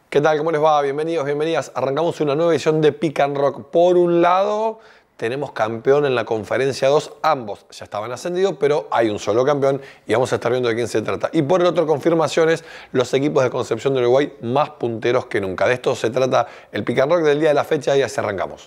¿Qué tal? ¿Cómo les va? Bienvenidos, bienvenidas. Arrancamos una nueva edición de Pick and Rock. Por un lado, tenemos campeón en la conferencia 2. Ambos ya estaban ascendidos, pero hay un solo campeón y vamos a estar viendo de quién se trata. Y por el otro, confirmaciones, los equipos de Concepción de Uruguay más punteros que nunca. De esto se trata el Pick and Rock del día de la fecha y así arrancamos.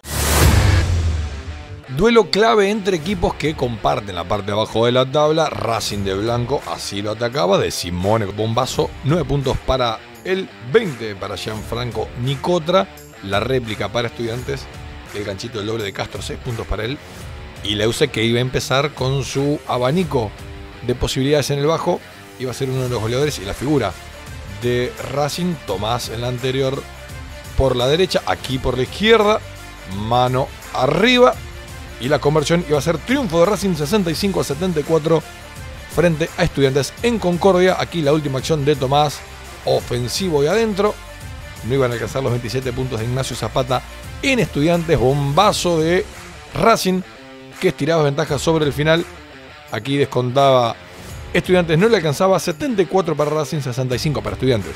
Duelo clave entre equipos que comparten la parte de abajo de la tabla. Racing de Blanco así lo atacaba, de Simone Bombazo, 9 puntos para él, 20 para Gianfranco Nicotra. La réplica para Estudiantes, el ganchito del doble de Castro, 6 puntos para él. Y Leuce, que iba a empezar con su abanico de posibilidades en el bajo, iba a ser uno de los goleadores. Y la figura de Racing, Tomás en la anterior por la derecha, aquí por la izquierda, mano arriba. Y la conversión iba a ser triunfo de Racing 65-74 frente a Estudiantes en Concordia. Aquí la última acción de Tomás, ofensivo y adentro. No iban a alcanzar los 27 puntos de Ignacio Zapata en Estudiantes. Bombazo de Racing, que estiraba ventaja sobre el final. Aquí descontaba Estudiantes, no le alcanzaba. 74 para Racing, 65 para Estudiantes.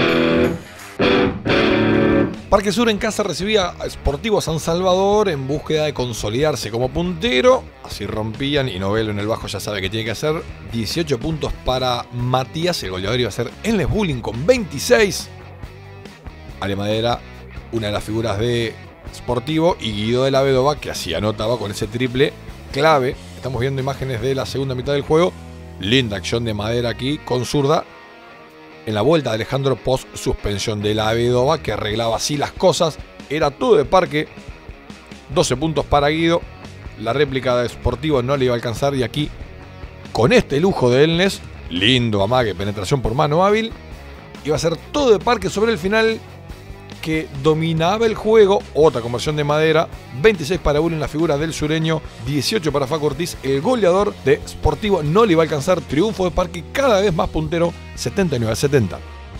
Parque Sur en casa recibía a Sportivo San Salvador en búsqueda de consolidarse como puntero. Así rompían y Novelo en el bajo ya sabe que tiene que hacer. 18 puntos para Matías, el goleador iba a ser Enles Bulling con 26. Ale Madera, una de las figuras de Sportivo, y Guido de la Vedova, que así anotaba con ese triple clave. Estamos viendo imágenes de la segunda mitad del juego. Linda acción de Madera aquí con zurda en la vuelta de Alejandro post suspensión de la Vedova, que arreglaba así las cosas. Era todo de Parque. 12 puntos para Guido. La réplica de Sportivo no le iba a alcanzar, y aquí con este lujo de Elnes, lindo amague, penetración por mano hábil, iba a ser todo de Parque sobre el final, que dominaba el juego. Otra conversión de Madera, 26 para Bulling, la figura del sureño, 18 para Facu Ortiz, el goleador de Sportivo, no le iba a alcanzar. Triunfo de Parque, cada vez más puntero, 79-70.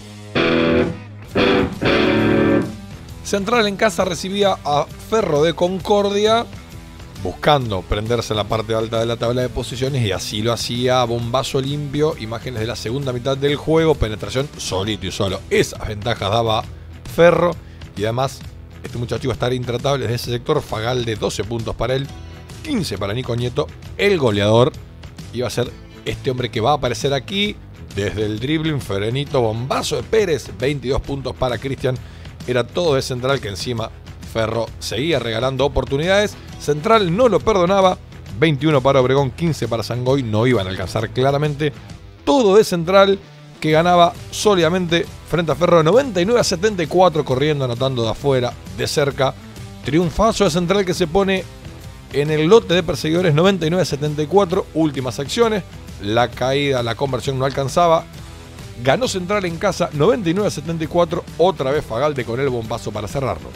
Central en casa recibía a Ferro de Concordia, buscando prenderse en la parte alta de la tabla de posiciones, y así lo hacía. Bombazo limpio, imágenes de la segunda mitad del juego, penetración solito y solo. Esas ventajas daba Ferro, y además este muchacho iba a estar intratable desde ese sector. Fagalde, 12 puntos para él, 15 para Nico Nieto. El goleador iba a ser este hombre que va a aparecer aquí desde el dribbling, Ferenito. Bombazo de Pérez, 22 puntos para Cristian. Era todo de Central, que encima Ferro seguía regalando oportunidades. Central no lo perdonaba. 21 para Obregón, 15 para Sangoy. No iban a alcanzar claramente. Todo de Central, que ganaba sólidamente frente a Ferro 99-74, corriendo, anotando de afuera, de cerca. Triunfazo de Central, que se pone en el lote de perseguidores 99-74. Últimas acciones. La caída, la conversión no alcanzaba. Ganó Central en casa 99-74. Otra vez Fagalde con el bombazo para cerrarlo.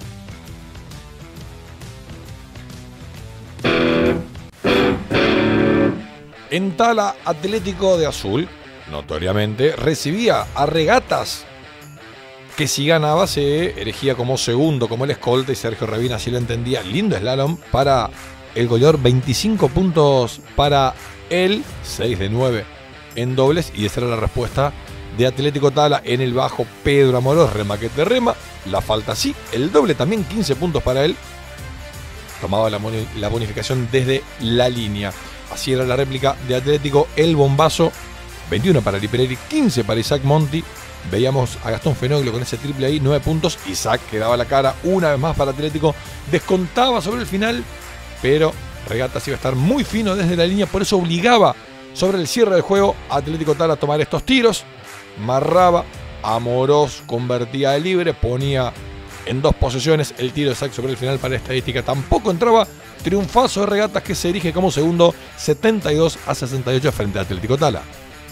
En Tala, Atlético de Azul, notoriamente, recibía a Regatas, que si ganaba se erigía como segundo, como el escolta, y Sergio Revina así lo entendía. Lindo slalom para el goleador, 25 puntos para él, 6 de 9 en dobles, y esa era la respuesta de Atlético Tala. En el bajo, Pedro Amorós, remaquete rema, la falta sí, el doble también, 15 puntos para él. Tomaba la bonificación desde la línea. Así era la réplica de Atlético. El bombazo, 21 para Lipereri, 15 para Isaac Monti. Veíamos a Gastón Fenoglio con ese triple ahí, 9 puntos. Isaac, que daba la cara una vez más para Atlético. Descontaba sobre el final, pero Regatas iba a estar muy fino desde la línea. Por eso obligaba sobre el cierre del juego a Atlético Tal a tomar estos tiros. Marraba, Amorós convertía de libre, ponía en 2 posesiones. El tiro de Isaac sobre el final para estadística tampoco entraba. Triunfazo de Regatas, que se erige como segundo, 72-68 frente a Atlético Tala.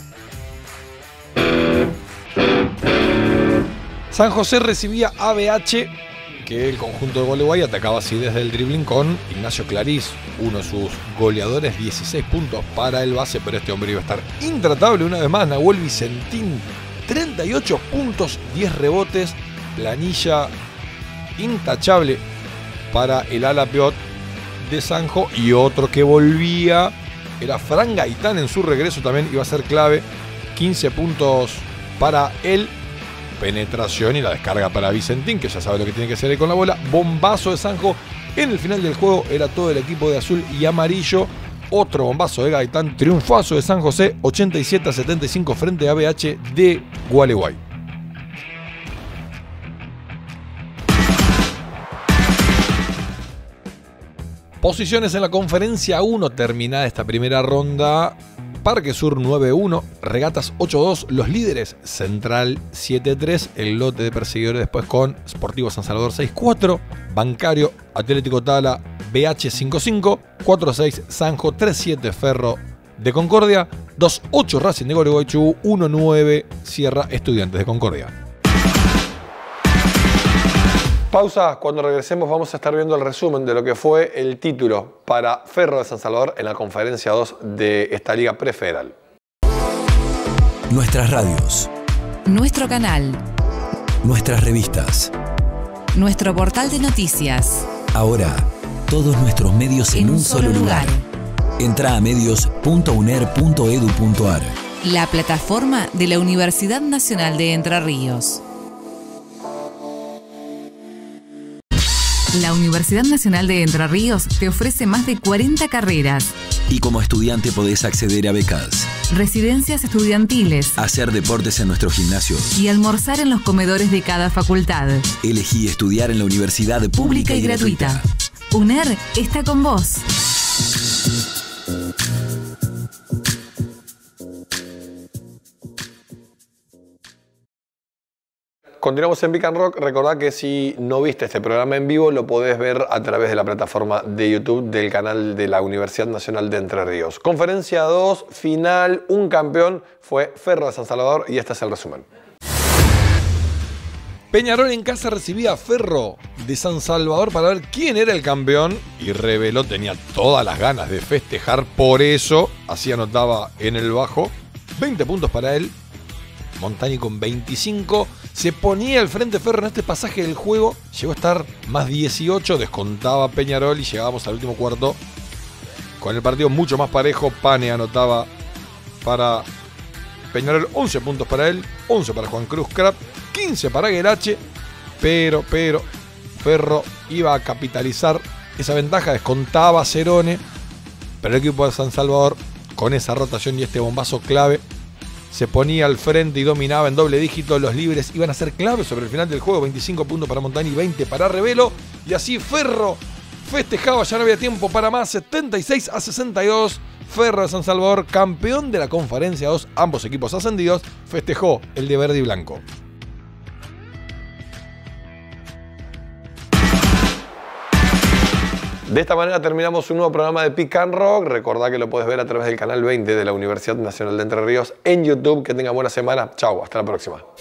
San José recibía a BH, que el conjunto de Gualeguay atacaba así desde el dribbling con Ignacio Clarís, uno de sus goleadores, 16 puntos para el base, pero este hombre iba a estar intratable una vez más. Nahuel Vicentín, 38 puntos, 10 rebotes, planilla intachable para el ala peot de Sanjo. Y otro que volvía era Fran Gaitán en su regreso, también iba a ser clave, 15 puntos para él. penetración y la descarga para Vicentín, que ya sabe lo que tiene que hacer ahí con la bola. Bombazo de Sanjo. En el final del juego era todo el equipo de azul y amarillo. Otro bombazo de Gaitán. Triunfazo de San José, 87-75 frente a BH de Gualeguay. Posiciones en la conferencia 1, terminada esta primera ronda. Parque Sur 9-1, Regatas 8-2, los líderes Central 7-3, el lote de perseguidores después con Sportivo San Salvador 6-4, Bancario Atlético Tala BH 5-5, 4-6 Sanjo, 3-7 Ferro de Concordia, 2-8 Racing de Gualeguaychú, 1-9 Sierra Estudiantes de Concordia. Pausa, cuando regresemos vamos a estar viendo el resumen de lo que fue el título para Ferro de San Salvador en la conferencia 2 de esta liga prefederal. Nuestras radios. Nuestro canal. Nuestras revistas. Nuestro portal de noticias. Ahora, todos nuestros medios en un solo lugar. Entra a medios.uner.edu.ar. La plataforma de la Universidad Nacional de Entre Ríos. La Universidad Nacional de Entre Ríos te ofrece más de 40 carreras. Y como estudiante podés acceder a becas, residencias estudiantiles, hacer deportes en nuestro gimnasio y almorzar en los comedores de cada facultad. Elegí estudiar en la universidad pública y gratuita. UNER está con vos. Continuamos en Pick and Rock. Recordá que si no viste este programa en vivo, lo podés ver a través de la plataforma de YouTube del canal de la Universidad Nacional de Entre Ríos. Conferencia 2, final, un campeón fue Ferro de San Salvador y este es el resumen. Peñarol en casa recibía a Ferro de San Salvador para ver quién era el campeón y reveló, tenía todas las ganas de festejar, por eso así anotaba en el bajo, 20 puntos para él, Montani con 25, se ponía al frente Ferro en este pasaje del juego, llegó a estar más 18, descontaba Peñarol y llegábamos al último cuarto con el partido mucho más parejo. Pane anotaba para Peñarol, 11 puntos para él, 11 para Juan Cruz Crap, 15 para Guerache, pero Ferro iba a capitalizar esa ventaja, descontaba Cerone, pero el equipo de San Salvador con esa rotación y este bombazo clave se ponía al frente y dominaba en doble dígito. Los libres iban a ser clave sobre el final del juego. 25 puntos para Montani, 20 para Revelo. Y así Ferro festejaba, ya no había tiempo para más. 76-62. Ferro de San Salvador, campeón de la conferencia 2. Ambos equipos ascendidos. Festejó el de verde y blanco. De esta manera terminamos un nuevo programa de Pick and Rock. Recordá que lo podés ver a través del canal 20 de la Universidad Nacional de Entre Ríos en YouTube. Que tengan buena semana. Chau, hasta la próxima.